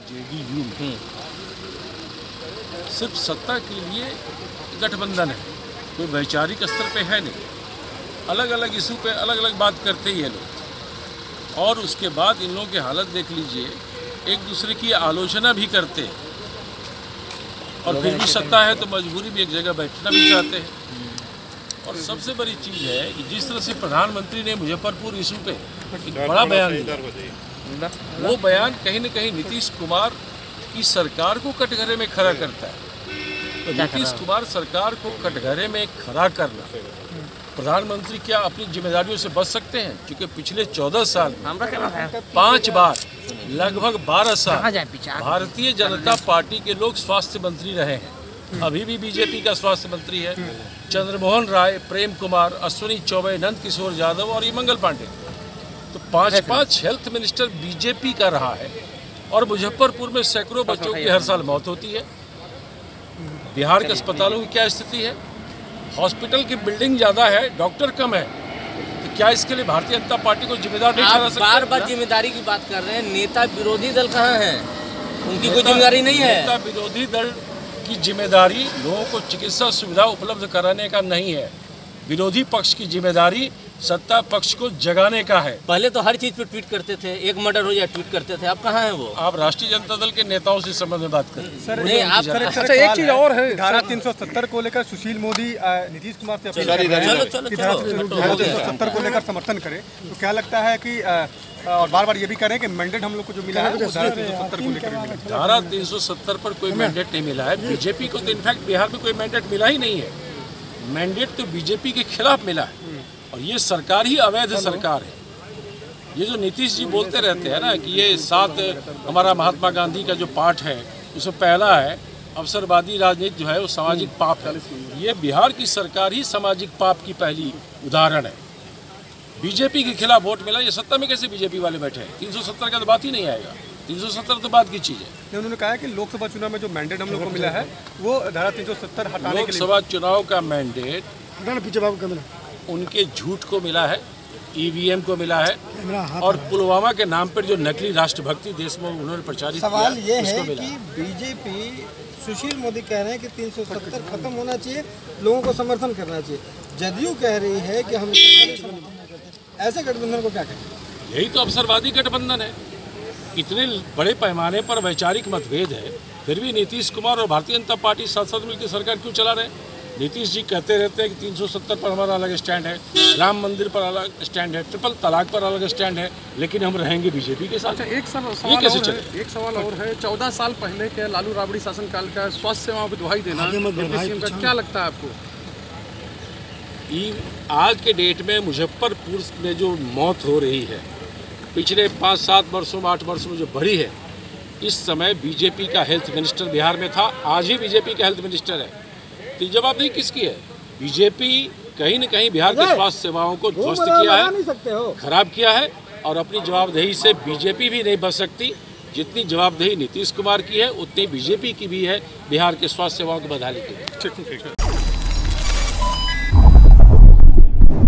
JDU में सिर्फ सत्ता के लिए गठबंधन है, कोई वैचारिक स्तर पे है नहीं। अलग अलग इशू पे अलग अलग बात करते ही है लोग, और उसके बाद इन लोगों की हालत देख लीजिए, एक दूसरे की आलोचना भी करते हैं और फिर भी सत्ता है तो मजबूरी भी एक जगह बैठना भी चाहते हैं। और सबसे बड़ी चीज़ है कि जिस तरह से प्रधानमंत्री ने मुजफ्फरपुर इशू पे एक बड़ा बयान दिया, वो बयान कहीं न कहीं नीतीश कुमार की सरकार को कटघरे में खड़ा करता है। तो नीतीश कुमार सरकार को कटघरे में खड़ा करना, प्रधानमंत्री क्या अपनी जिम्मेदारियों से बच सकते हैं? क्योंकि पिछले 14 साल में 5 बार लगभग 12 साल भारतीय जनता पार्टी के लोग स्वास्थ्य मंत्री रहे हैं। अभी भी बीजेपी का स्वास्थ्य मंत्री है चंद्रमोहन राय, प्रेम कुमार, अश्विनी चौबे, नंद किशोर यादव और मंगल पांडे। तो 5 हेल्थ मिनिस्टर बीजेपी का रहा है और मुजफ्फरपुर में सैकड़ों बच्चों की हर साल मौत होती है। बिहार के अस्पतालों की क्या स्थिति है? हॉस्पिटल की बिल्डिंग ज़्यादा है, डॉक्टर कम है। तो क्या इसके लिए भारतीय जनता पार्टी को जिम्मेदार नहीं ठहरा सकते? बार बार जिम्मेदारी की बात कर रहे हैं। नेता विरोधी दल कहाँ हैं? उनकी कोई जिम्मेदारी नहीं है। नेता विरोधी दल की जिम्मेदारी लोगों को चिकित्सा सुविधा उपलब्ध कराने का नहीं है। विरोधी पक्ष की जिम्मेदारी सत्ता पक्ष को जगाने का है। पहले तो हर चीज पे ट्वीट करते थे, एक मर्डर हो जाए ट्वीट करते थे, अब कहाँ हैं वो? आप राष्ट्रीय जनता दल के नेताओं से संबंध में बात करें। सर नहीं, आप अच्छा एक चीज और है, धारा 370 को लेकर सुशील मोदी नीतीश कुमार से अपील कर रहे हैं कि धारा 370 को लेकर समर्थन करें। तो क्या लगता है कि और बार बार ये भी करें कि मैंडेट हम लोग को जो मिला है वो धारा 370 को लेकर मिला है? धारा 370 पर कोई मैंडेट नहीं मिला है। बीजेपी को तो इनफैक्ट बिहार में कोई मैंडेट मिला ही नहीं है। मैंडेट तो बीजेपी के खिलाफ मिला है और ये सरकार ही अवैध सरकार है। ये जो नीतीश जी बोलते रहते हैं ना कि ये 7 हमारा महात्मा गांधी का जो पाठ है उसमें पहला है अवसरवादी राजनीति जो है वो सामाजिक पाप है। ये बिहार की सरकार ही सामाजिक पाप की पहली उदाहरण है। बीजेपी के खिलाफ वोट मिला, ये सत्ता में कैसे बीजेपी वाले बैठे हैं? 370 का तो बात ही नहीं आएगा। 370 तो बात की चीज़ है। उन्होंने कहा है कि लोकसभा चुनाव में जो मैंडेट हम लोग को मिला है वो धारा 370 हटाने के लिए, लोकसभा चुनाव का मैंडेट उनके झूठ को मिला है, ईवीएम को मिला है और पुलवामा के नाम पर जो नकली राष्ट्रभक्ति देश में उन्होंने प्रचारित किया, सवाल ये है कि बीजेपी, सुशील मोदी कह रहे हैं कि 370 खत्म होना चाहिए, लोगों को समर्थन करना चाहिए। जदयू कह रही है कि हम ऐसे गठबंधन को क्या करें? यही तो अवसरवादी गठबंधन है। इतने बड़े पैमाने पर वैचारिक मतभेद है, फिर भी नीतीश कुमार और भारतीय जनता पार्टी साथ साथ मिलकर सरकार क्यों चला रहे हैं? नीतीश जी कहते रहते हैं कि 370 पर हमारा अलग स्टैंड है, राम मंदिर पर अलग स्टैंड है, ट्रिपल तलाक पर अलग स्टैंड है, लेकिन हम रहेंगे बीजेपी के साथ। एक सवाल और है 14 साल पहले के लालू राबड़ी शासनकाल का स्वास्थ्य सेवाओं को दुहाई देना, क्या लगता है आपको? आज के डेट में मुजफ्फरपुर में जो मौत हो रही है, पिछले 5-7 वर्षों में 8 वर्षों में जो बढ़ी है, इस समय बीजेपी का हेल्थ मिनिस्टर बिहार में था, आज ही बीजेपी का हेल्थ मिनिस्टर है। तो जवाबदेही किसकी है? बीजेपी कहीं न कहीं बिहार के स्वास्थ्य सेवाओं को ध्वस्त किया है, खराब किया है और अपनी जवाबदेही से बीजेपी भी नहीं बच सकती। जितनी जवाबदेही नीतीश कुमार की है उतनी बीजेपी की भी है बिहार के स्वास्थ्य सेवाओं को बदहाली के लिए।